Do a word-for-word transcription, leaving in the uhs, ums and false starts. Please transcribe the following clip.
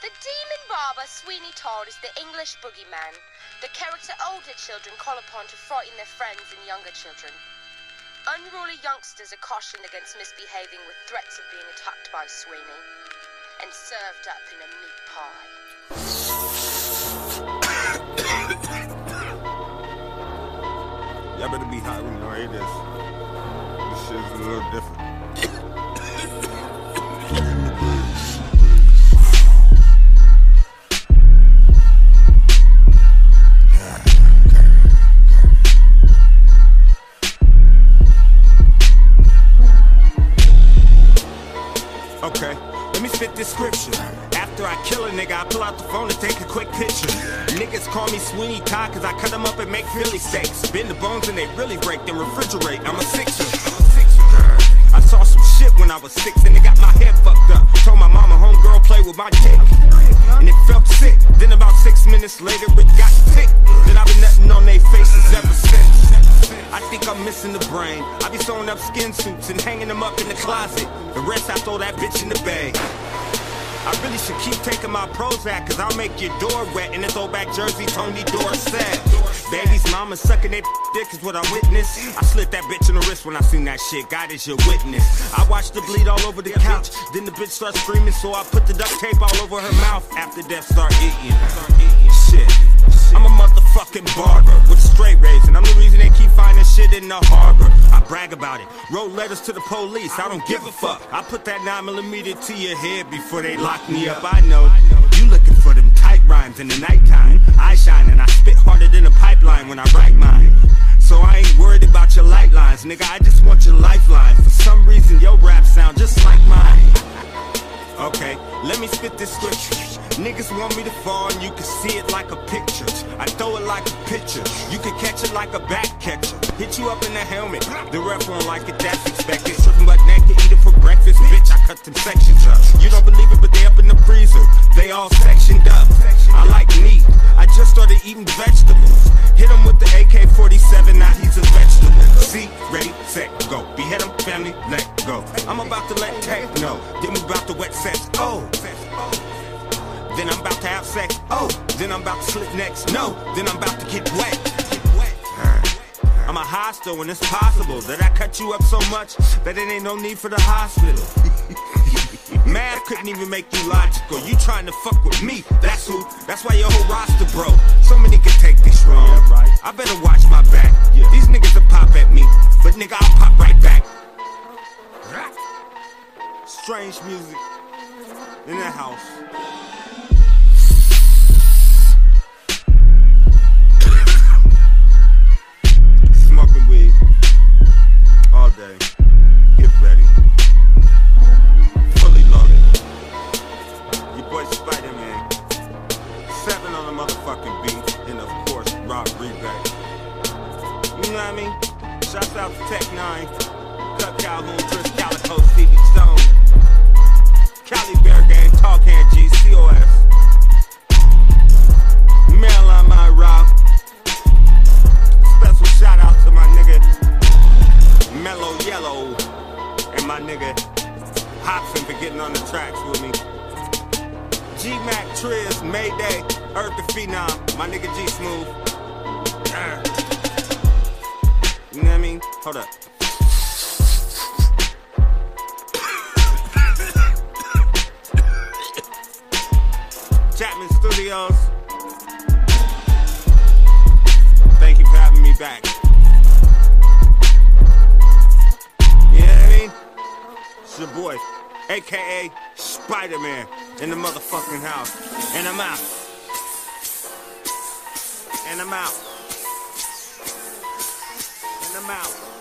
The demon barber Sweeney Todd is the English boogeyman, the character older children call upon to frighten their friends and younger children. Unruly youngsters are cautioned against misbehaving with threats of being attacked by Sweeney, and served up in a meat pie. Y'all better be hot when you hear this. This shit's a little different. Okay, let me spit this scripture. After I kill a nigga, I pull out the phone to take a quick picture. Niggas call me Sweeney Todd cause I cut them up and make Philly steaks. Bend the bones and they really break, then refrigerate. I'm a sixer. I saw some shit when I was six and it got my head fucked up. Told my mama homegirl play with my dick, and it felt sick. Then about six minutes later it got thick. Then I've been nutting on they faces ever since. I think I'm missing the brain. I be sewing up skin suits and hanging them up in the closet. The rest I throw that bitch in the bag. I really should keep taking my Prozac, cause I'll make your door wet in the throwback jersey Tony Door said. Baby's mama sucking that dick is what I witnessed. I slit that bitch in the wrist when I seen that shit. God is your witness. I watched her bleed all over the couch. Then the bitch start screaming, so I put the duct tape all over her mouth. After death start eating. Shit. I'm a motherfucking barber with a straight razor, and I'm the reason they keep finding shit in the harbor. I brag about it, wrote letters to the police, I don't give a fuck. I put that nine millimeter to your head before they lock me up. I know, you looking for them tight rhymes in the nighttime. I shine and I spit harder than a pipeline when I write mine. So I ain't worried about your light lines, nigga, I just want your lifeline. For some reason your rap sound just like mine. Okay, let me spit this scripture. Niggas want me to fall and you can see it like a picture. I throw it like a pitcher, you can catch it like a back catcher. Hit you up in the helmet, the ref won't like it, that's expected. Tripping butt naked, eat it for breakfast, bitch, I cut them sections up. You don't believe it, but they up in the freezer, they all sectioned up. I like meat, I just started eating vegetables. Hit him with the A K forty-seven, now he's a vegetable. See, ready, set, go. Behead him, family, let go. I'm about to let tech know, then we about to wet sex, oh. Then I'm about to have sex, oh. Then I'm about to slit necks, no. Then I'm about to get wet. I'm a hostile when it's possible that I cut you up so much that it ain't no need for the hospital. Math couldn't even make you logical. You trying to fuck with me, that's who. That's why your whole roster broke. So many can take this wrong. I better watch my back. These niggas will pop at me, but nigga, I'll pop right back. Strange music in the house. Smoking weed all day. Get ready. Fully loaded. Your boy Spider-Man. Seven on the motherfucking beat. And of course, Rob Rebate. You know what I mean? Shouts out to Tech nine. Cut Calhoun, Chris Calico, Stevie Stone. Cali Bear Gang, Talk Hand G, C O S. Maryland, my Rob. Special shout out to my nigga Mellow Yellow and my nigga Hobson for getting on the tracks with me. G-Mac, Triz, Mayday, Earth the Phenom, my nigga G Smooth. Uh. You know what I mean? Hold up. Chapman Studios. Thank you for having me back. You know what I mean? It's your boy, A K A Spider-Man, in the motherfucking house. And I'm out. And I'm out. And I'm out.